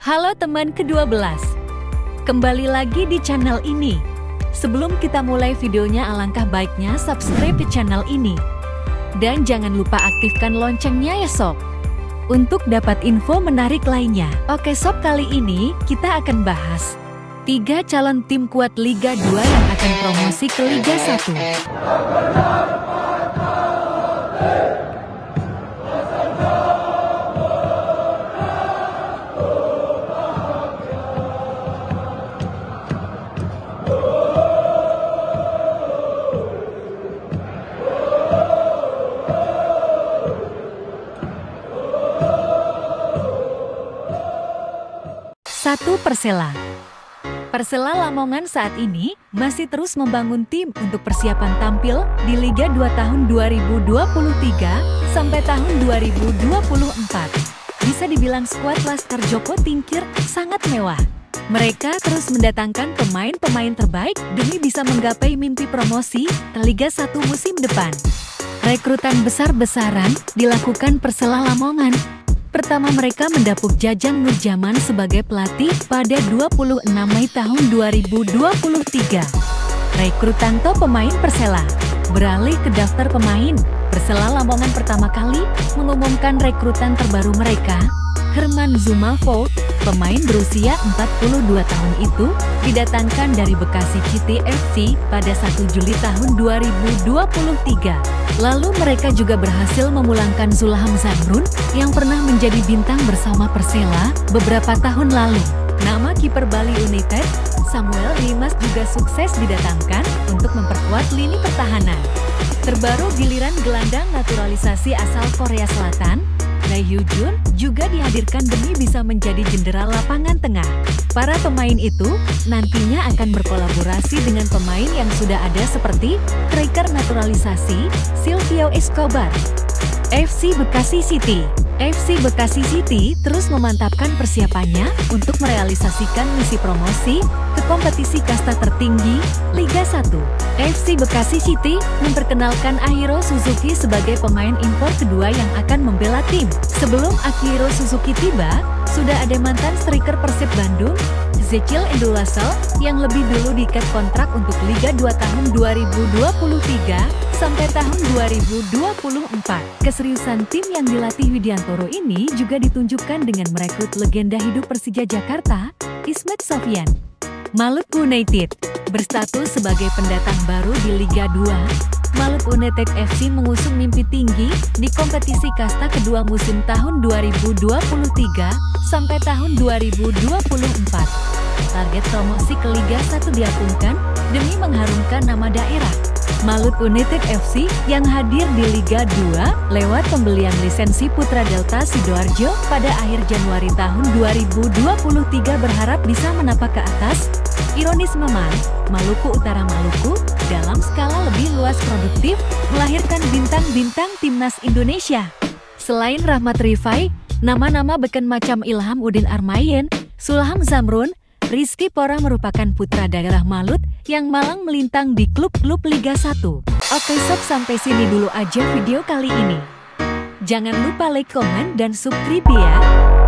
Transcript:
Halo teman ke-12, kembali lagi di channel ini. Sebelum kita mulai videonya, alangkah baiknya subscribe ke channel ini. Dan jangan lupa aktifkan loncengnya ya sob, untuk dapat info menarik lainnya. Oke sob, kali ini kita akan bahas 3 calon tim kuat Liga 2 yang akan promosi ke Liga 1. Satu, Persela. Persela Lamongan saat ini masih terus membangun tim untuk persiapan tampil di Liga 2 tahun 2023 sampai tahun 2024. Bisa dibilang skuad Laskar Joko Tingkir sangat mewah. Mereka terus mendatangkan pemain-pemain terbaik demi bisa menggapai mimpi promosi ke Liga 1 musim depan. Rekrutan besar-besaran dilakukan Persela Lamongan. Pertama, mereka mendapuk Jajang Nurjaman sebagai pelatih pada 26 Mei tahun 2023. Rekrutan top pemain Persela. Beralih ke daftar pemain, Persela Lamongan pertama kali mengumumkan rekrutan terbaru mereka, Herman Zumalvo. Pemain berusia 42 tahun itu didatangkan dari Bekasi City FC pada 1 Juli tahun 2023. Lalu mereka juga berhasil memulangkan Zulham Zamrun yang pernah menjadi bintang bersama Persela beberapa tahun lalu. Nama kiper Bali United, Samuel Limas, juga sukses didatangkan untuk memperkuat lini pertahanan. Terbaru giliran gelandang naturalisasi asal Korea Selatan, Lee Hyun juga dihadirkan demi bisa menjadi jendera lapangan tengah. Para pemain itu nantinya akan berkolaborasi dengan pemain yang sudah ada seperti striker naturalisasi Silvio Escobar. FC Bekasi City. FC Bekasi City terus memantapkan persiapannya untuk merealisasikan misi promosi ke kompetisi kasta tertinggi Liga 1. FC Bekasi City memperkenalkan Akihiro Suzuki sebagai pemain impor kedua yang akan membela tim. Sebelum Akihiro Suzuki tiba, sudah ada mantan striker Persib Bandung, Zecil Endulasel, yang lebih dulu diikat kontrak untuk Liga 2 tahun 2023 sampai tahun 2024. Keseriusan tim yang dilatih Widiantoro ini juga ditunjukkan dengan merekrut legenda hidup Persija Jakarta, Ismet Sofyan. Maluku United berstatus sebagai pendatang baru di Liga 2. Maluku United FC mengusung mimpi tinggi di kompetisi kasta kedua musim tahun 2023 sampai tahun 2024. Target promosi ke Liga 1 diapunkan demi mengharumkan nama daerah. Maluku United FC yang hadir di Liga 2 lewat pembelian lisensi Putra Delta Sidoarjo pada akhir Januari tahun 2023 berharap bisa menapak ke atas. Ironis memang, Maluku Utara Maluku dalam skala lebih luas produktif melahirkan bintang-bintang timnas Indonesia. Selain Rahmat Rifai, nama-nama beken macam Ilham Udin Armayen, Zulham Zamrun, Rizky Pora merupakan putra daerah Malut yang malang melintang di klub-klub Liga 1. Oke sob, sampai sini dulu aja video kali ini. Jangan lupa like, komen, dan subscribe ya.